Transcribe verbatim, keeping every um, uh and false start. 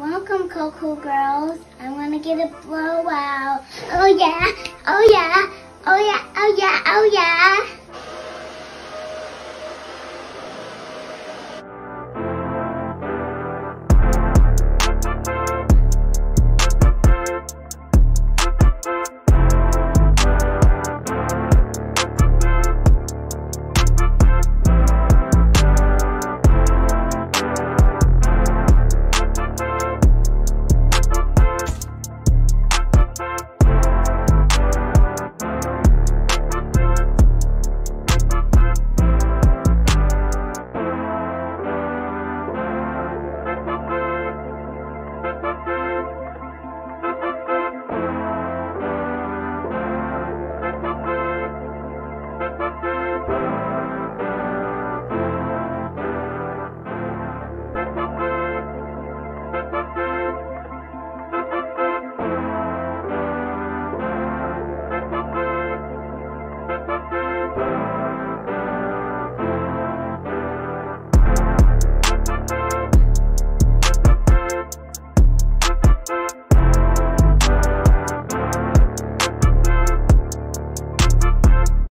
Welcome, Cocoa Girls. I want to get a blowout. Oh yeah, oh yeah, oh yeah, oh yeah, oh yeah.